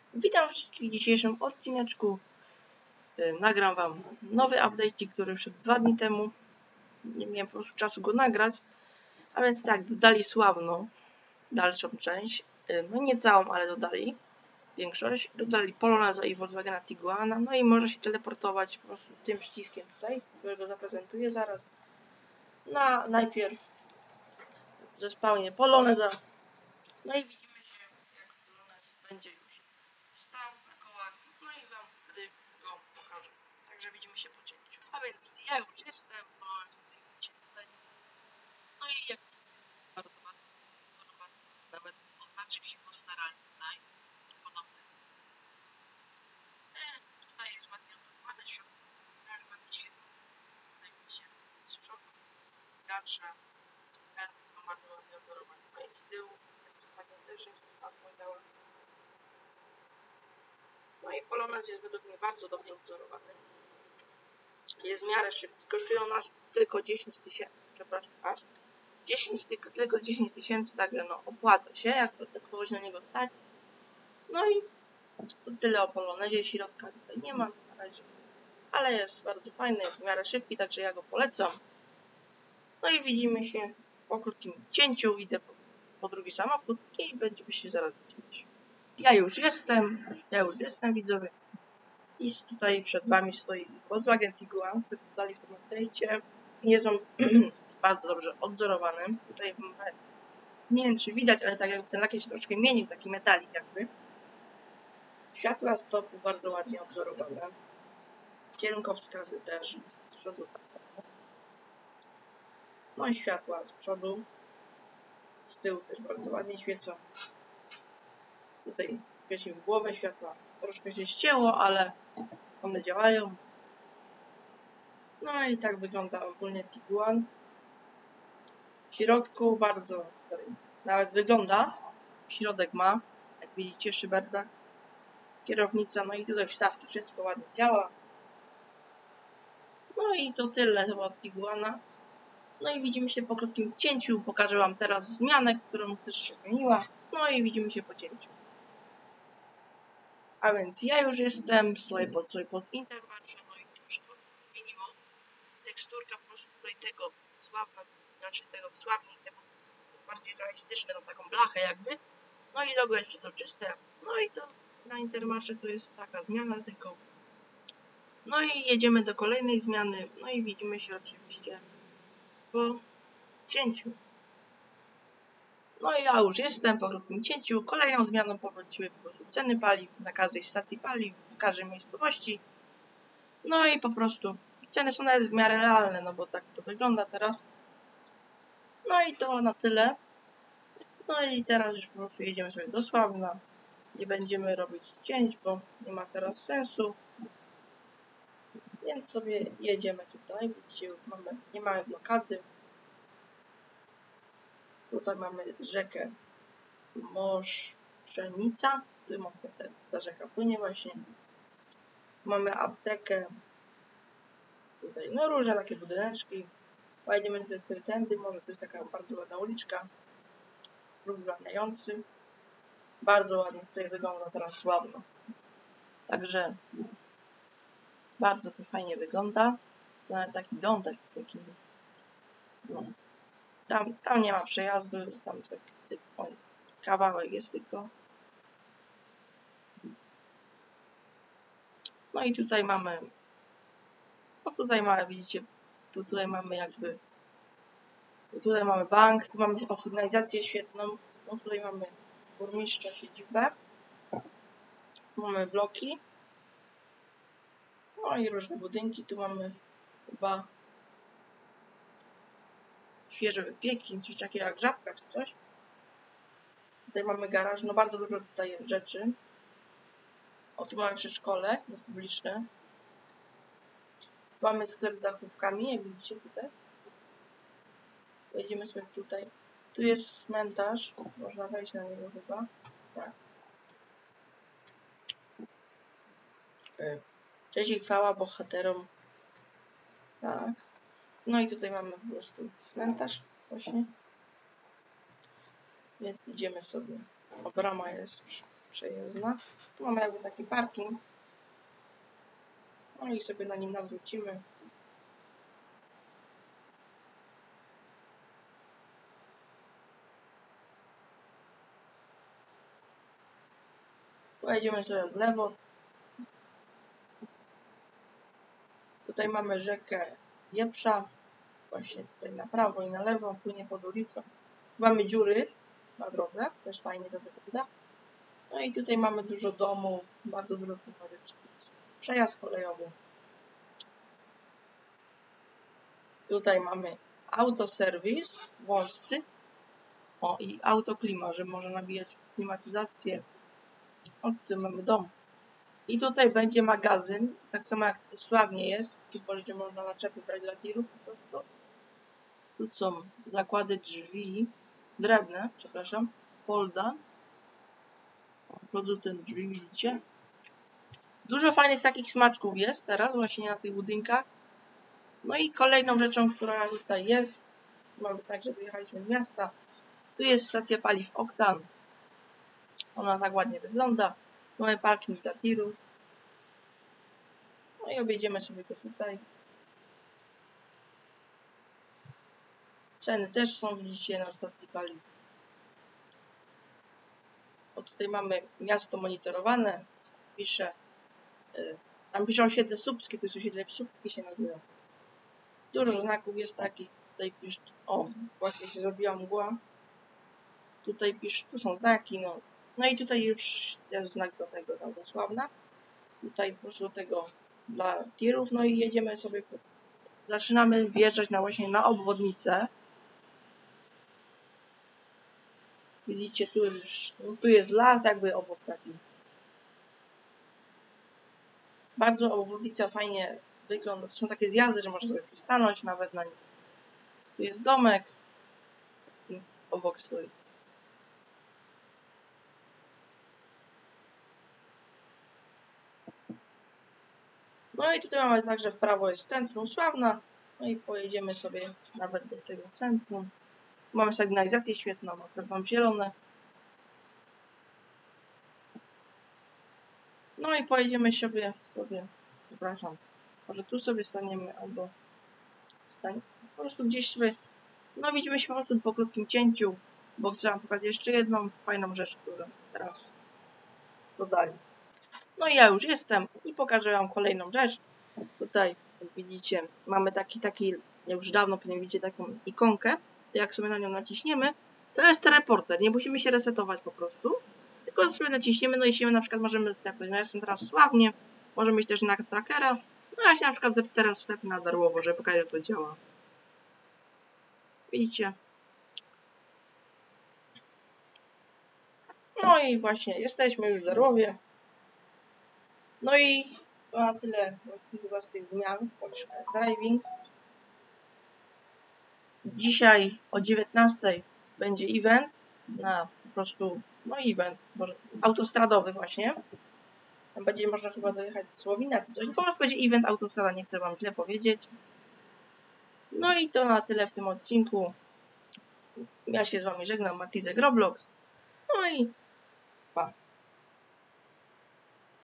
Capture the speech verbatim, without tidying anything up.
Witam wszystkich w dzisiejszym odcineczku. Nagram wam nowy update, który wszedł dwa dni temu. Nie miałem po prostu czasu go nagrać. A więc tak, dodali sławną dalszą część. No nie całą, ale dodali większość. Dodali Poloneza i Volkswagena Tiguana. No i może się teleportować po prostu tym przyciskiem tutaj, którego zaprezentuję zaraz. Na najpierw zespałnie Poloneza. No i widzimy się, jak Polonez będzie już stał na kołach. No i wam wtedy go pokażę. Także widzimy się po cięciu. A więc ja już jestem, Polonez widzicie tutaj. No i jak bardzo ładnie sponsorowany, nawet oznaczyli go starali tutaj. Podobny. E, tutaj jest ładnie odzowane światło. Tak ładnie świecą. Tutaj widzicie z przodu. Garsza. To bardzo ładnie odzorowane. No i z tyłu, tak co ładnie też jest odmodała. No i Polonez jest według mnie bardzo dobrze odzorowany. Jest w miarę szybki. Kosztują nas tylko dziesięć tysięcy. Przepraszam, aż dziesięć, tylko, tylko dziesięć tysięcy, także no opłaca się, jak kogoś na niego stać. No i to tyle o Polonezie. Środka tutaj nie ma na razie. Ale jest bardzo fajny, jest w miarę szybki, także ja go polecam. No i widzimy się po krótkim cięciu. Idę po, po drugi samochód i będziemy się zaraz widzieć. Ja już jestem, ja już jestem widzowie. I tutaj przed wami stoi Volkswagen Tiguan, który dodali w tym update'cie. Jest on bardzo dobrze odzorowany. Tutaj nie wiem czy widać, ale tak jakby ten lakier się troszkę mienił, taki metalik jakby. Światła stopu bardzo ładnie odzorowane. Kierunkowskazy też z przodu. No i światła z przodu. Z tyłu też bardzo ładnie świecą. Tutaj świeci w głowę światła. Troszkę się ścięło, ale one działają. No i tak wygląda ogólnie Tiguan. W środku bardzo, nawet wygląda. Środek ma, jak widzicie, szyberda, kierownica, no i tutaj wstawki, wszystko ładnie działa. No i to tyle chyba od Tiguana. No i widzimy się po krótkim cięciu. Pokażę wam teraz zmianę, którą też się zmieniła. No i widzimy się po cięciu. A więc ja już jestem, stoi pod, stoi pod Intermarché, no i troszkę zmieniło. Teksturka po prostu tutaj tego słaba, znaczy tego słabnie, bardziej realistyczne, no taką blachę jakby. No i logo jest przezroczyste. No i to na Intermarché to jest taka zmiana tylko. No i jedziemy do kolejnej zmiany. No i widzimy się oczywiście po cięciu. No i ja już jestem po krótkim cięciu. Kolejną zmianą powróciły po prostu ceny paliw na każdej stacji paliw, w każdej miejscowości. No i po prostu ceny są nawet w miarę realne, no bo tak to wygląda teraz. No i to na tyle. No i teraz już po prostu jedziemy sobie do Sławna. Nie będziemy robić cięć, bo nie ma teraz sensu. Więc sobie jedziemy tutaj. Widzicie, już mamy, nie mamy blokady. Tutaj mamy rzekę Moszczenica. Tu mamy te, ta rzeka płynie właśnie. Mamy aptekę. Tutaj no różne takie budyneczki. Pojedziemy tutaj tędy. Może to jest taka bardzo ładna uliczka. Ruch zwalniający. Bardzo ładnie tutaj wygląda teraz Sławno. Także bardzo to fajnie wygląda. Nawet taki dom taki, taki no. Tam, tam nie ma przejazdu, tam taki oj, kawałek jest tylko. No i tutaj mamy, no tutaj mamy, widzicie, tu, tutaj mamy jakby, tutaj mamy bank, tu mamy taką sygnalizację świetną, no tutaj mamy burmistrza siedzibę, mamy bloki, no i różne budynki, tu mamy chyba świeże wypieki, coś takiego jak żabka czy coś. Tutaj mamy garaż, no bardzo dużo tutaj jest rzeczy. O, tu mamy przedszkole publiczne. Mamy sklep z dachówkami, jak widzicie tutaj. Jedziemy sobie tutaj. Tu jest cmentarz. Można wejść na niego chyba. Tak. Cześć i chwała bohaterom. Tak. No i tutaj mamy po prostu cmentarz właśnie. Więc idziemy sobie. O, brama jest już. przejezdna. Tu mamy jakby taki parking. No i sobie na nim nawrócimy. Pojedziemy sobie w lewo. Tutaj mamy rzekę Wieprza. Właśnie tutaj na prawo i na lewo, płynie pod ulicą. Mamy dziury na drodze, też fajnie to wygląda. No i tutaj mamy dużo domów, bardzo dużo fabryczek. Przejazd kolejowy. Tutaj mamy autoserwis, wąscy. O, i autoklima, że można nabijać klimatyzację. O, tutaj mamy dom. I tutaj będzie magazyn, tak samo jak sławnie jest, gdzie można naczepy brać dla tirów. Tu są zakłady drzwi, drewne, przepraszam, Polda. Wchodzą te drzwi, widzicie? Dużo fajnych takich smaczków jest teraz właśnie na tych budynkach. No i kolejną rzeczą, która tutaj jest, mamy tak, że wyjechaliśmy z miasta. Tu jest stacja paliw Oktan. Ona tak ładnie wygląda. Mamy parking dla tirów. No i objedziemy sobie go tutaj. Ceny też są, widzicie, na stacji paliw. O, tutaj mamy miasto monitorowane. Pisze, y, tam piszą osiedle Słupskie, to jest osiedle Słupskie się nazywa. Dużo znaków jest takich. Tutaj pisze, o, właśnie się zrobiła mgła. Tutaj pisze, tu są znaki, no. No i tutaj już jest znak do tego, tam do Sławna. Tutaj po prostu do tego dla tirów, no i jedziemy sobie, zaczynamy wjeżdżać na właśnie na obwodnicę. Widzicie, tu już, no, tu jest las jakby obok taki. Bardzo obwodnica fajnie wygląda, to są takie zjazdy, że można sobie przystanąć nawet na nich. Tu jest domek obok stoi. No i tutaj mamy znak, że w prawo jest centrum Sławna. No i pojedziemy sobie nawet do tego centrum. Mamy sygnalizację świetną, akurat mam zielone. No i pojedziemy sobie, sobie, przepraszam, może tu sobie staniemy albo stań, po prostu gdzieś sobie, no widzimy się po prostu po krótkim cięciu, bo chcę wam pokazać jeszcze jedną fajną rzecz, którą teraz dodali. No i ja już jestem i pokażę wam kolejną rzecz. Tutaj, jak widzicie, mamy taki, taki, już dawno pewnie widzicie taką ikonkę. Jak sobie na nią naciśniemy, to jest teleporter. Nie musimy się resetować po prostu. Tylko sobie naciśniemy, no i się na przykład możemy stepnąć. No ja jestem teraz sławnie, możemy mieć też na trackera. No ja się na przykład teraz stepnę na darłowo, żeby pokazać, jak to działa. Widzicie? No i właśnie, jesteśmy już w Darłowie. No i to na tyle chyba z tych zmian. Driving. Dzisiaj o dziewiętnastej będzie event na po prostu, no event, może autostradowy właśnie. Tam będzie można chyba dojechać do Słowina czy coś. Po prostu będzie event autostrada, nie chcę wam źle powiedzieć. No i to na tyle w tym odcinku. Ja się z wami żegnam, Matizek Roblox. No i